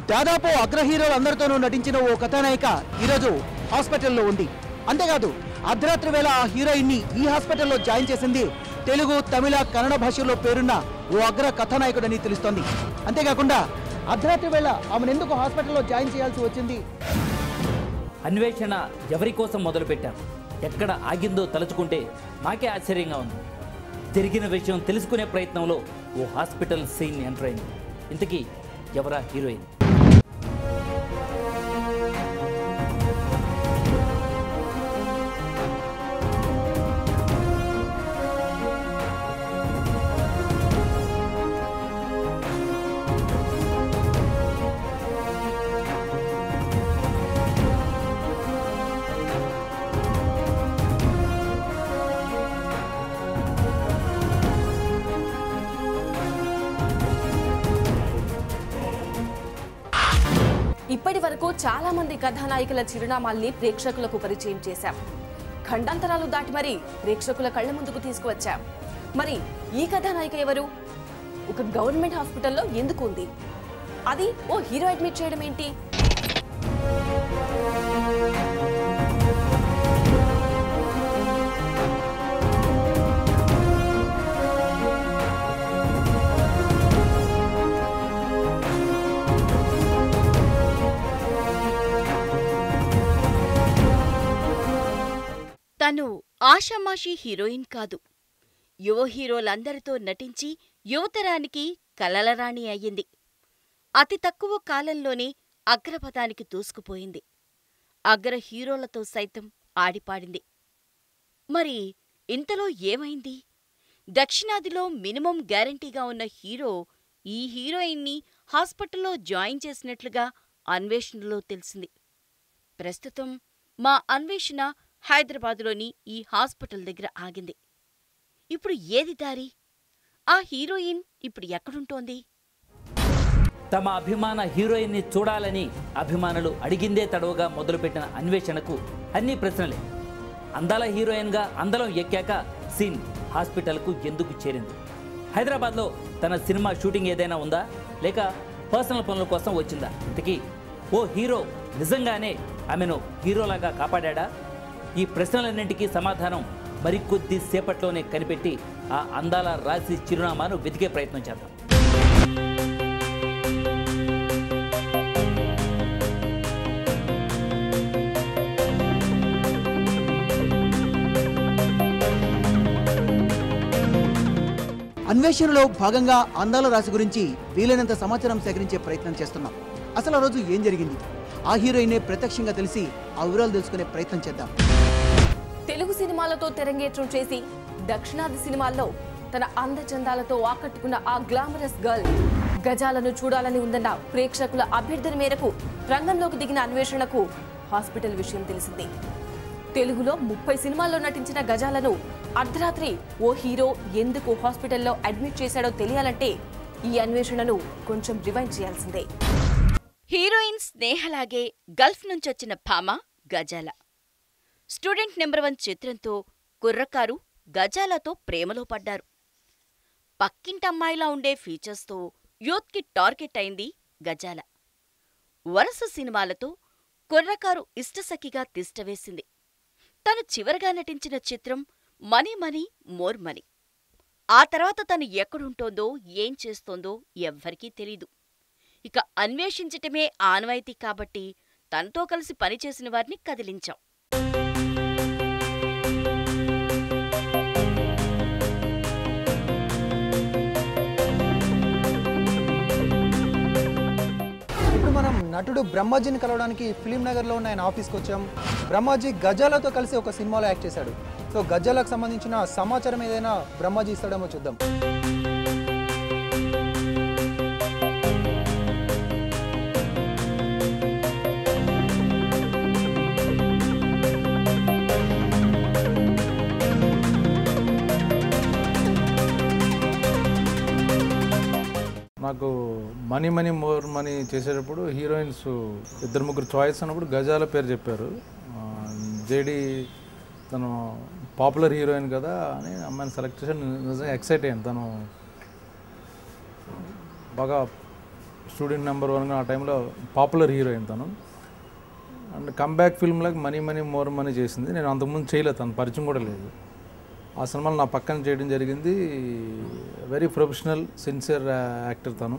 దాదాపు అగ్ర హీరోలందరితోనూ నటించిన ఓ కథానాయిక ఈరోజు హాస్పిటల్లో ఉంది. అంతేకాదు అర్ధరాత్రి వేళ ఆ హీరోయిన్ని ఈ హాస్పిటల్లో జాయిన్ చేసింది తెలుగు, తమిళ, కన్నడ భాషల్లో పేరున్న ఓ అగ్ర కథానాయకుడని తెలుస్తోంది. అంతేకాకుండా అర్ధరాత్రి వేళ ఆమెను ఎందుకు హాస్పిటల్లో జాయిన్ చేయాల్సి వచ్చింది? అన్వేషణ ఎవరి కోసం మొదలుపెట్టారు, ఎక్కడ ఆగిందో తలుచుకుంటే మాకే ఆశ్చర్యంగా ఉంది. జరిగిన విషయం తెలుసుకునే ప్రయత్నంలో ఓ హాస్పిటల్ సీన్ ఎంటర్ అయింది. ఇంతకీ ఎవరా హీరోయిన్? ఇప్పటి వరకు చాలా మంది కథానాయికల చిరునామాల్ని ప్రేక్షకులకు పరిచయం చేశాం. ఖండాంతరాలు దాటి మరి ప్రేక్షకుల కళ్ల ముందుకు తీసుకువచ్చాం. మరి ఈ కథానాయిక ఎవరు? ఒక గవర్నమెంట్ హాస్పిటల్లో ఎందుకు ఉంది? అది ఓ హీరో అడ్మిట్ చేయడం ఏంటి? తను ఆషామాషీ హీరోయిన్ కాదు. యువ హీరోలందరితో నటించి యువతరానికి కలలరాణి అయ్యింది. అతి తక్కువ కాలంలోనే అగ్రపథానికి దూసుకుపోయింది. అగ్ర హీరోలతో సైతం ఆడిపాడింది. మరి ఇంతలో ఏమైంది? దక్షిణాదిలో మినిమం గ్యారంటీగా ఉన్న హీరో ఈ హీరోయిన్ని హాస్పిటల్లో జాయిన్ చేసినట్లుగా అన్వేషణలో తెలిసింది. ప్రస్తుతం మా అన్వేషణ హైదరాబాదులోని ఈ హాస్పిటల్ దగ్గర ఆగింది. ఇప్పుడు ఏది దారి? ఆ హీరోయిన్ ఇప్పుడు ఎక్కడుంటోంది? తమ అభిమాన హీరోయిన్ని చూడాలని అభిమానులు అడిగిందే తడవుగా మొదలుపెట్టిన అన్వేషణకు అన్ని ప్రశ్నలే. అందాల హీరోయిన్గా అందలం ఎక్కాక సీన్ హాస్పిటల్కు ఎందుకు చేరింది? హైదరాబాద్లో తన సినిమా షూటింగ్ ఏదైనా ఉందా, లేక పర్సనల్ పనుల కోసం వచ్చిందా? ఇంతకీ ఓ హీరో నిజంగానే ఆమెను హీరోలాగా కాపాడా? ఈ ప్రశ్నలన్నింటికీ సమాధానం మరికొద్ది సేపట్లోనే కనిపెట్టి ఆ అందాల రాశి చిరునామాను వెతికే ప్రయత్నం చేద్దాం. అన్వేషణలో భాగంగా అందాల రాశి గురించి వీలైనంత సమాచారం సేకరించే ప్రయత్నం చేస్తున్నాం. అసలు ఆ రోజు ఏం జరిగింది? ఆ హీరోయినే ప్రత్యక్షంగా తెలిసి ఆ వివరాలు తెలుసుకునే ప్రయత్నం చేద్దాం. తెలుగు సినిమాలతో తెరంగేట్రం చేసి దక్షిణాది సినిమాల్లో తన అందచందాలతో ఆకట్టుకున్న ఆ గ్లామరస్ గర్ల్ గజాలను చూడాలని ఉందన్న ప్రేక్షకుల అభ్యర్థన మేరకు రంగంలోకి దిగిన అన్వేషణకు హాస్పిటల్ విషయం తెలిసింది. తెలుగులో 30 సినిమాల్లో నటించిన గజాలను అర్ధరాత్రి ఓ హీరో ఎందుకు హాస్పిటల్లో అడ్మిట్ చేశాడో తెలియాలంటే ఈ అన్వేషణను కొంచెం రివైండ్ చేయాల్సిందే. హీరోయిన్ స్నేహలాగే గల్ఫ్ నుంచొచ్చిన భామ గజాల. స్టూడెంట్ నెంబర్ 1 చిత్రంతో కుర్రకారు గజాలతో ప్రేమలో పడ్డారు. పక్కింటమ్మాయిలా ఉండే ఫీచర్స్తో యూత్కి టార్గెట్ అయింది గజాల. వరుస సినిమాలతో కుర్రకారు ఇష్టసఖిగా తిష్టవేసింది. తను చివరగా నటించిన చిత్రం మనీ మనీ మోర్ మనీ. ఆ తర్వాత తను ఎక్కడుంటోందో ఏం చేస్తోందో ఎవ్వరికీ తెలీదు. ఇక అన్వేషించటమే ఆనవాయితీ కాబట్టి తనతో కలిసి పనిచేసిన వారిని కదిలించాం. మనం నటుడు బ్రహ్మాజీని కలవడానికి ఫిలిం నగర్లో ఉన్న ఆయన ఆఫీస్కి వచ్చాం. బ్రహ్మాజీ గజాలతో కలిసి ఒక సినిమాలో యాక్ట్ చేశాడు. సో గజాలకు సంబంధించిన సమాచారం ఏదైనా బ్రహ్మాజీ ఇస్తాడేమో చూద్దాం. నాకు మనీ మనీ మోర్ మనీ చేసేటప్పుడు హీరోయిన్స్ 2-3 చాయిస్ అన్నప్పుడు గజాల పేరు చెప్పారు. జేడీ తను పాపులర్ హీరోయిన్ కదా అని అమ్మాయిని సెలెక్ట్ చేసి నిజంగా ఎక్సైట్ అయ్యాను. తను బాగా స్టూడెంట్ నెంబర్ 1గా ఆ టైంలో పాపులర్ హీరోయిన్ తను. అండ్ కమ్బ్యాక్ ఫిల్మ్ లాగా మనీ మనీ మోర్ మనీ చేసింది. నేను అంతకుముందు చేయలేదు, తను పరిచయం కూడా లేదు. ఆ సినిమాలో నా పక్కన చేయడం జరిగింది. వెరీ ప్రొఫెషనల్ సిన్సియర్ యాక్టర్ తను.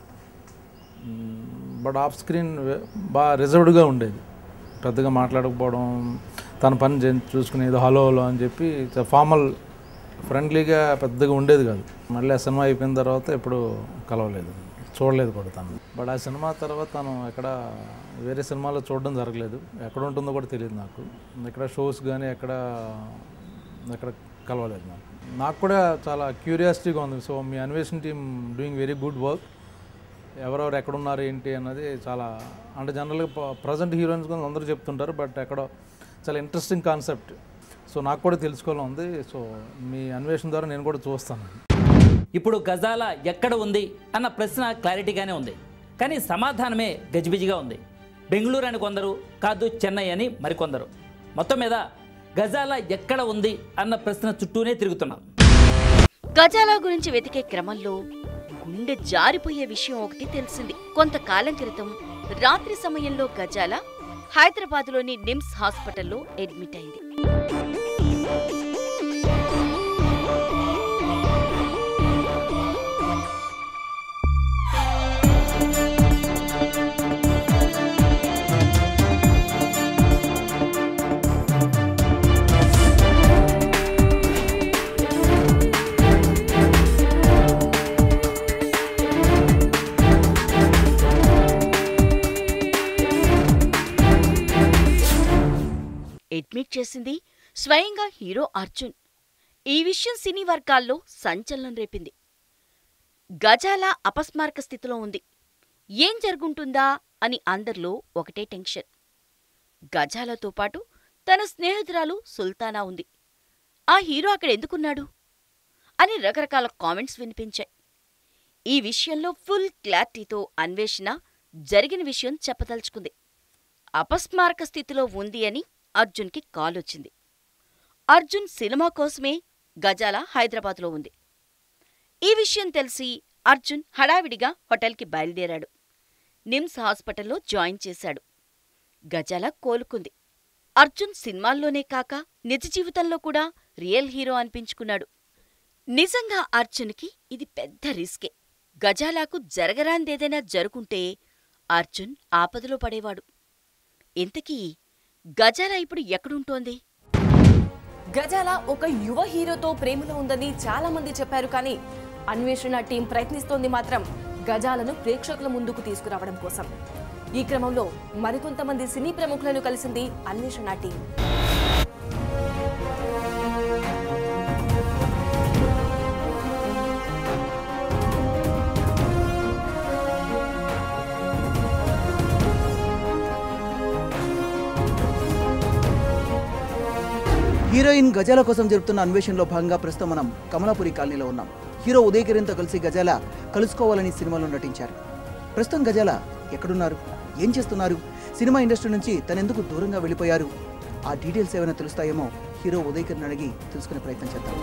బట్ ఆఫ్ స్క్రీన్ బాగా రిజర్వ్డ్గా ఉండేది, పెద్దగా మాట్లాడకపోవడం, తన పని చూసుకునేది హలో హలో అని చెప్పి ఫార్మల్ ఫ్రెండ్లీగా పెద్దగా ఉండేది కాదు. మళ్ళీ ఆ సినిమా అయిపోయిన తర్వాత ఎప్పుడు కలవలేదు, చూడలేదు కూడా తను. బట్ ఆ సినిమా తర్వాత తను ఎక్కడ వేరే సినిమాలో చూడడం జరగలేదు. ఎక్కడ ఉంటుందో కూడా తెలియదు నాకు. ఎక్కడ షోస్ కానీ ఎక్కడ కలవలేదు నాకు కూడా చాలా క్యూరియాసిటీగా ఉంది. సో మీ Anveshana team doing very good work. ఎవరెవరు ఎక్కడున్నారు ఏంటి అన్నది చాలా, అంటే జనరల్గా ప్రజెంట్ హీరోయిన్స్ కూడా అందరూ చెప్తుంటారు, బట్ ఎక్కడో చాలా ఇంట్రెస్టింగ్ కాన్సెప్ట్. సో నాకు కూడా తెలుసుకోవాలని ఉంది. సో మీ అన్వేషణ ద్వారా నేను కూడా చూస్తాను. ఇప్పుడు గజాల ఎక్కడ ఉంది అన్న ప్రశ్న క్లారిటీగానే ఉంది, కానీ సమాధానమే గజిబిజిగా ఉంది. బెంగళూరు అని కొందరు, కాదు చెన్నై అని మరికొందరు. మొత్తం మీద గజాల ఎక్కడ ఉంది అన్న ప్రశ్న చుట్టూనే తిరుగుతున్నాం. గజాల గురించి వెతికే క్రమంలో గుండె జారిపోయే విషయం ఒకటి తెలిసింది. కొంతకాలం క్రితం రాత్రి సమయంలో గజాల హైదరాబాద్లోని నిమ్స్ హాస్పిటల్లో అడ్మిట్ అయింది. అడ్మిట్ చేసింది స్వయంగా హీరో అర్జున్. ఈ విషయం సినీ వర్గాల్లో సంచలనం రేపింది. గజాల అపస్మారక స్థితిలో ఉంది, ఏం జరుగుంటుందా అని అందరిలో ఒకటే టెన్షన్. గజాలతో పాటు తన స్నేహితురాలు సుల్తానా ఉంది. ఆ హీరో అక్కడ ఎందుకున్నాడు అని రకరకాల కామెంట్స్ వినిపించాయి. ఈ విషయంలో ఫుల్ క్లారిటీతో అన్వేషణ జరిగిన విషయం చెప్పదలుచుకుంది. అపస్మారక స్థితిలో ఉంది అని అర్జున్కి కాలొచ్చింది. అర్జున్ సినిమా కోసమే గజాల హైదరాబాద్లో ఉంది. ఈ విషయం తెలిసి అర్జున్ హడావిడిగా హోటల్కి బయలుదేరాడు. నిమ్స్ హాస్పిటల్లో జాయిన్ చేశాడు. గజాల కోలుకుంది. అర్జున్ సినిమాల్లోనే కాక నిజ జీవితంలో కూడా రియల్ హీరో అనిపించుకున్నాడు. నిజంగా అర్జున్కి ఇది పెద్ద రిస్కే. గజాలకు జరగరాందేదైనా జరుగుంటే అర్జున్ ఆపదలో పడేవాడు. ఇంతకీ గజాల ఇప్పుడు ఎక్కడుంటోంది? గజాల ఒక యువ హీరోతో ప్రేమలో ఉందని చాలా మంది చెప్పారు, కానీ అన్వేషణ టీం ప్రయత్నిస్తోంది మాత్రం గజాలను ప్రేక్షకుల ముందుకు తీసుకురావడం కోసం. ఈ క్రమంలో మరికొంతమంది సినీ ప్రముఖులను కలిసింది అన్వేషణ టీం. హీరోయిన్ గజాల కోసం జరుపుతున్న అన్వేషణలో భాగంగా ప్రస్తుతం మనం కమలాపురి కాలనీలో ఉన్నాం. హీరో ఉదయ్ కిరణ్తో కలిసి గజాల కలుసుకోవాలని సినిమాలో నటించారు. ప్రస్తుతం గజాల ఎక్కడున్నారు, ఏం చేస్తున్నారు, సినిమా ఇండస్ట్రీ నుంచి తనెందుకు దూరంగా వెళ్ళిపోయారు, ఆ డీటెయిల్స్ ఏమైనా తెలుస్తాయేమో హీరో ఉదయ్ కిరణ్ అడిగి తెలుసుకునే ప్రయత్నం చేద్దాం.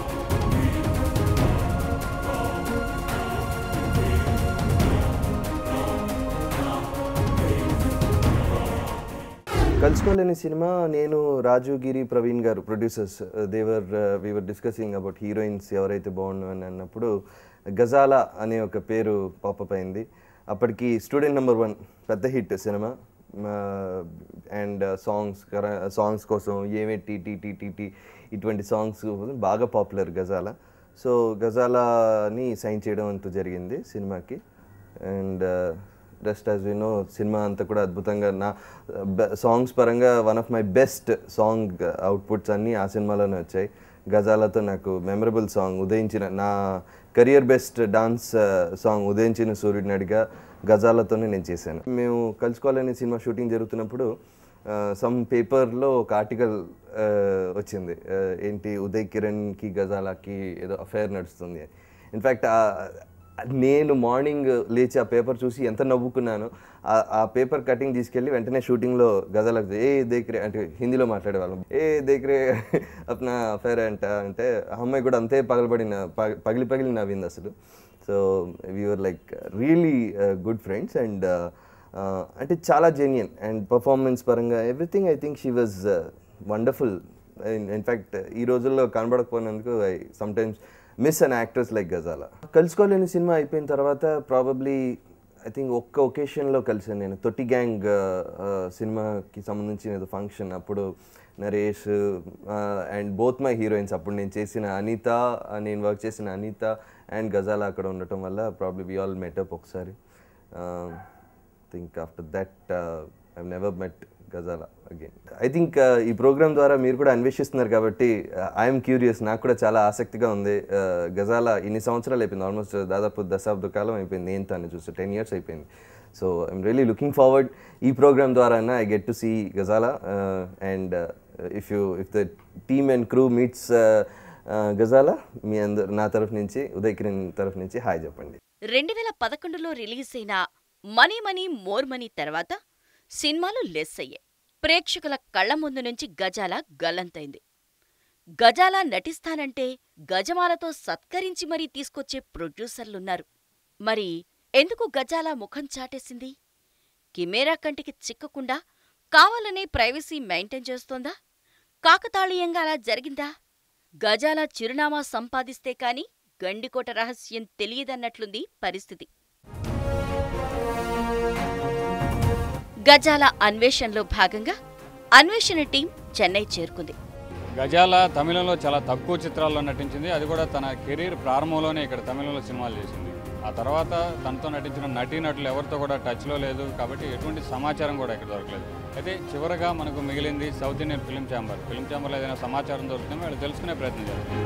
కలుసుకోలేని సినిమా నేను రాజు Giri Praveen garu producers we were discussing about heroines ఎవరైతే బాగుండు అని అన్నప్పుడు గజాల అనే ఒక పేరు పాపప్ అయింది. అప్పటికి స్టూడెంట్ నెంబర్ 1 పెద్ద హిట్ సినిమా. అండ్ సాంగ్స్ కోసం ఏమే టీ ఇటువంటి సాంగ్స్ బాగా పాపులర్ గజాల. సో గజాలని సైన్ చేయడం అంటూ జరిగింది సినిమాకి. And just as we know సినిమా అంతా కూడా అద్భుతంగా, నా సాంగ్స్ పరంగా one of my best song outputs అన్నీ ఆ సినిమాలోనే వచ్చాయి. గజాలతో నాకు మెమరబుల్ సాంగ్ ఉదయించిన, నా కెరియర్ బెస్ట్ డాన్స్ సాంగ్ ఉదయించిన సూర్యుడినడిగా గజాలతోనే నేను చేశాను. మేము కలుసుకోవాలని సినిమా షూటింగ్ జరుగుతున్నప్పుడు సమ్ పేపర్లో ఒక ఆర్టికల్ వచ్చింది, ఏంటి ఉదయ్ కిరణ్కి గజాలకి ఏదో అఫైర్ నడుస్తుంది. ఇన్ఫ్యాక్ట్ నేను మార్నింగ్ లేచి ఆ పేపర్ చూసి ఎంత నవ్వుకున్నాను. ఆ పేపర్ కటింగ్ తీసుకెళ్ళి వెంటనే షూటింగ్లో గజాలకు దేక్రే అంటే హిందీలో మాట్లాడేవాళ్ళం, దేక్రే అప్నా అఫైర్ అంటే ఆ అమ్మాయి కూడా అంతే పగిలి నవ్వింది అసలు. So we're like really good friends and అంటే చాలా జెన్యున్ అండ్ పర్ఫార్మెన్స్ పరంగా everything I think she was wonderful. In fact ఈ రోజుల్లో కనబడకపోయినందుకు I sometimes miss an actors like Gazala. కలుసుకోలేని సినిమా అయిపోయిన తర్వాత ప్రాబబ్లీ ఐ థింక్ ఒక్క ఒకేషన్లో కలిసాను నేను. తొట్టి గ్యాంగ్ సినిమాకి సంబంధించిన ఏదో ఫంక్షన్, అప్పుడు Naresh and both my heroines, అప్పుడు నేను చేసిన అనిత, నేను వర్క్ చేసిన అనిత అండ్ గజాలా అక్కడ ఉండటం వల్ల ప్రాబ్లీ వి ఆల్ మెటప్ ఒకసారి. Think after that I never met Gazala again. I think ఈ ప్రోగ్రామ్ ద్వారా మీరు కూడా అన్వేషిస్తున్నారు కాబట్టి ఐఎమ్ క్యూరియస్, నాకు కూడా చాలా ఆసక్తిగా ఉంది. గజాలా ఇన్ని సంవత్సరాలు అయిపోయింది, ఆల్మోస్ట్ దాదాపు దశాబ్ద కాలం అయిపోయింది నేను తను చూస్తే, 10 years అయిపోయింది. So I'm really looking forward ఈ ప్రోగ్రామ్ ద్వారా I get to see Gazala. And if the team and crew meets Gazala, మీ అందరు నా తరఫు నుంచి, ఉదయ్ కిరణ్ తరఫు నుంచి హాయ్ చెప్పండి. 2011లో రిలీజ్ అయిన మనీ మనీ మోర్ మనీ తర్వాత సినిమాలు లెస్ అయ్యాయి. ప్రేక్షకుల కళ్ల ముందు నుంచి గజాల గల్లంతైంది. గజాల నటిస్తానంటే గజమాలతో సత్కరించి మరీ తీసుకొచ్చే ప్రొడ్యూసర్లున్నారు. మరి ఎందుకు గజాల ముఖం చాటేసింది? కెమెరా కంటికి చిక్కకుండా కావాలనే ప్రైవసీ మెయింటైన్ చేస్తోందా? కాకతాళీయంగా అలా జరిగిందా? గజాల చిరునామా సంపాదిస్తే కాని గండికోట రహస్యం తెలియదన్నట్లుంది పరిస్థితి. గజాల అన్వేషణలో భాగంగా అన్వేషణ టీం చెన్నై చేరుకుంది. గజాల తమిళంలో చాలా తక్కువ చిత్రాల్లో నటించింది. అది కూడా తన కెరీర్ ప్రారంభంలోనే ఇక్కడ తమిళంలో సినిమాలు చేసింది. ఆ తర్వాత తనతో నటించిన నటీనటులు ఎవరితో కూడా టచ్లో లేదు, కాబట్టి ఎటువంటి సమాచారం కూడా ఇక్కడ దొరకలేదు. అయితే చివరగా మనకు మిగిలింది సౌత్ ఇండియన్ ఫిల్మ్ ఛాంబర్లో ఏదైనా సమాచారం దొరికితే వాళ్ళు తెలుసుకునే ప్రయత్నం చేస్తారు.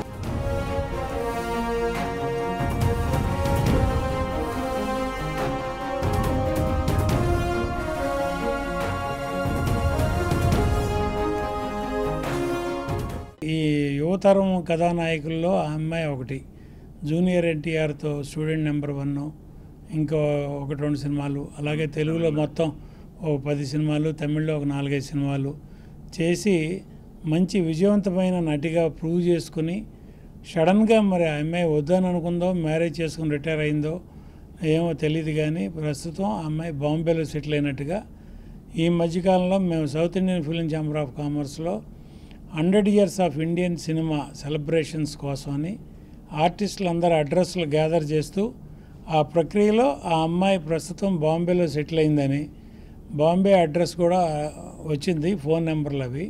ఈ యువతరం కథానాయకుల్లో ఆ అమ్మాయి ఒకటి. జూనియర్ ఎన్టీఆర్తో స్టూడెంట్ నెంబర్ 1, ఇంకో 1-2 సినిమాలు, అలాగే తెలుగులో మొత్తం ఓ 10 సినిమాలు, తమిళ్లో ఒక 4-5 సినిమాలు చేసి మంచి విజయవంతమైన నటిగా ప్రూవ్ చేసుకుని సడన్గా మరి ఆ అమ్మాయి వద్దని అనుకుందో, మ్యారేజ్ చేసుకుని రిటైర్ అయిందో ఏమో తెలియదు, కానీ ప్రస్తుతం ఆ అమ్మాయి బాంబేలో సెటిల్ అయినట్టుగా. ఈ మధ్యకాలంలో మేము South Indian Film Chamber of కామర్స్లో 100 years of Indian cinema celebrations కోసమని ఆర్టిస్టులు అందరూ అడ్రస్లు గ్యాదర్ చేస్తూ, ఆ ప్రక్రియలో ఆ అమ్మాయి ప్రస్తుతం బాంబేలో సెటిల్ అయిందని బాంబే అడ్రస్ కూడా వచ్చింది, ఫోన్ నెంబర్లు అవి.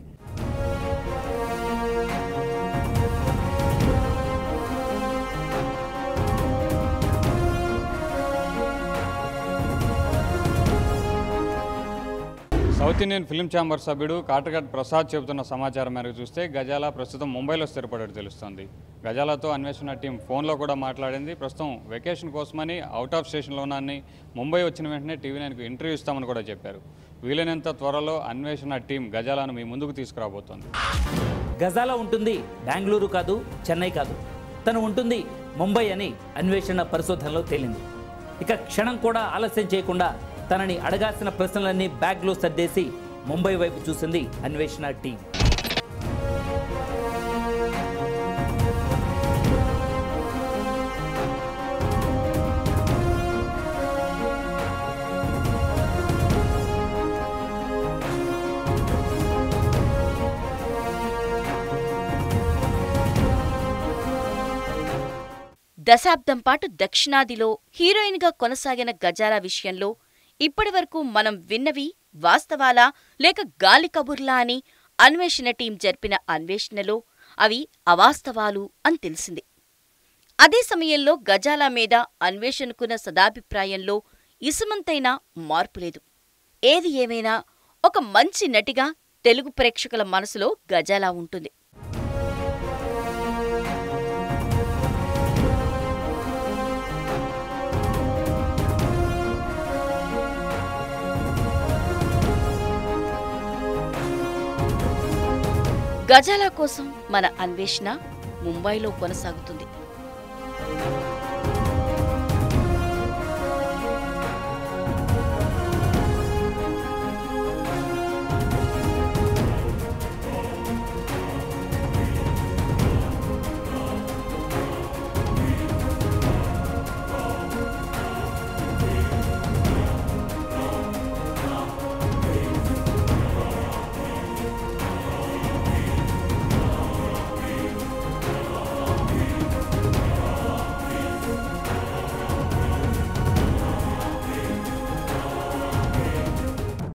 సౌత్ ఇండియన్ ఫిల్మ్ ఛాంబర్ సభ్యుడు కాటగట్ ప్రసాద్ చెబుతున్న సమాచారం మేరకు చూస్తే గజాల ప్రస్తుతం ముంబైలో స్థిరపడేట్టు తెలుస్తోంది. గజాలతో అన్వేషణ టీం ఫోన్లో కూడా మాట్లాడింది. ప్రస్తుతం వెకేషన్ కోసమని అవుట్ ఆఫ్ స్టేషన్లో ఉన్నాన్ని, ముంబై వచ్చిన వెంటనే TV9కు ఇంటర్వ్యూ ఇస్తామని కూడా చెప్పారు. వీలైనంత త్వరలో అన్వేషణ టీం గజాలను మీ ముందుకు తీసుకురాబోతోంది. గజాల ఉంటుంది బెంగళూరు కాదు, చెన్నై కాదు, తను ఉంటుంది ముంబై అని అన్వేషణ పరిశోధనలో తేలింది. ఇక క్షణం కూడా ఆలస్యం చేయకుండా తనని అడగాల్సిన ప్రశ్నలన్నీ బ్యాగ్లో సర్దేసి ముంబై వైపు చూసింది అన్వేషణ టీం. దశాబ్దం పాటు దక్షిణాదిలో హీరోయిన్గా కొనసాగిన గజాల విషయంలో ఇప్పటివరకు మనం విన్నవి వాస్తవాలా లేక గాలి కబుర్లా అని అన్వేషణ టీం జరిపిన అన్వేషణలో అవి అవాస్తవాలు అని తెలిసింది. అదే సమయంలో గజాల మీద అన్వేషణకున్న సదాభిప్రాయంలో ఇసుమంతైనా మార్పులేదు. ఏది ఏమైనా ఒక మంచి నటిగా తెలుగు ప్రేక్షకుల మనసులో గజాల ఉంటుంది. గజాల కోసం మన అన్వేషణ ముంబైలో కొనసాగుతుంది.